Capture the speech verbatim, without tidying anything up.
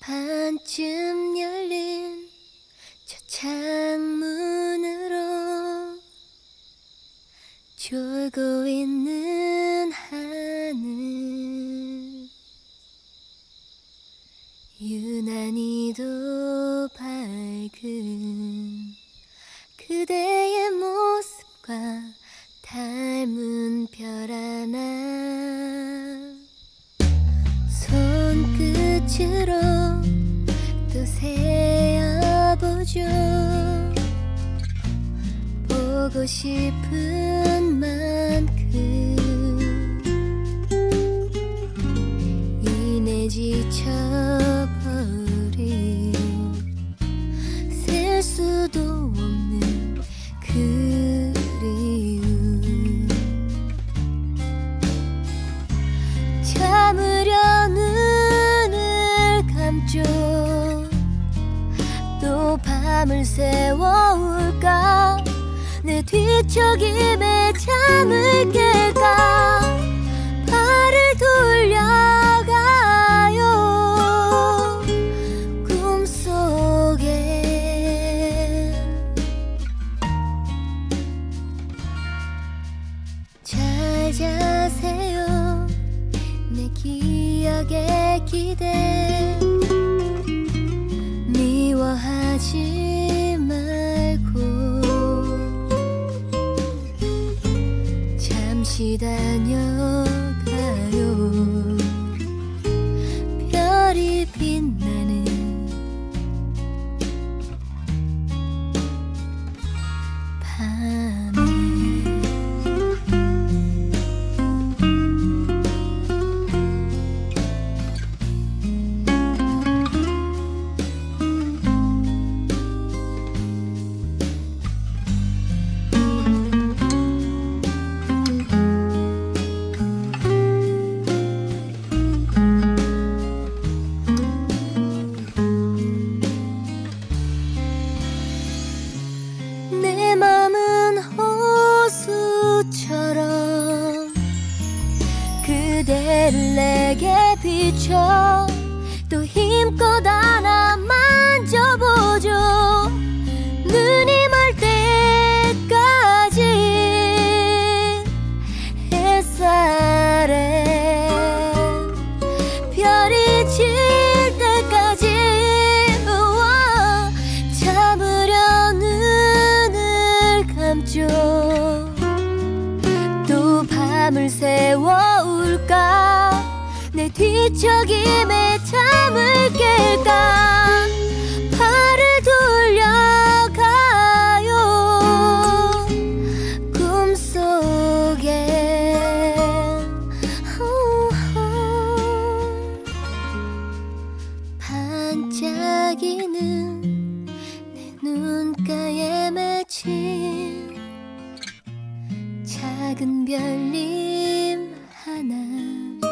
반쯤 열린 저 창문으로 졸고 있는 하늘, 유난히도 밝은 그대의 모습과 닮은 별 하나, 손끝으로 또 세어보죠. 보고 싶은 만큼 이내 지쳐버린 셀 수도 없는 그리움, 참으려 눈을 감죠. 또 밤을 새워올까, 내 뒤척임에 잠을 깰까, 발을 돌려가요 꿈속에. 잘 자세요 내 기억의 기대, 미워하지 말고 잠시 다녀가요. 별이 빛나는 밤에. 내 맘은 호수처럼 그대를 내게 비춰, 또 힘껏 안아 만져보죠. 눈이 멀 때까지 햇살에, 별이 질 때까지 우와, 참으려 눈을 감죠. 또 밤을 새워올까, 내 뒤척임에 잠을 깰까, 발을 돌려가요 꿈속에. 반짝이는 내 눈가에 맺힌 작은 별님 하나,